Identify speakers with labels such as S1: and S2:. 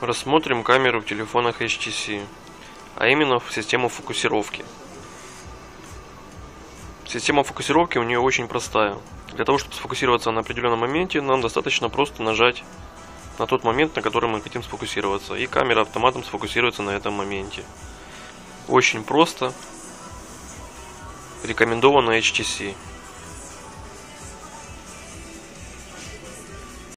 S1: Рассмотрим камеру в телефонах HTC, а именно в систему фокусировки. Система фокусировки у нее очень простая. Для того, чтобы сфокусироваться на определенном моменте, нам достаточно просто нажать на тот момент, на который мы хотим сфокусироваться, и камера автоматом сфокусируется на этом моменте. Очень просто. Рекомендовано HTC.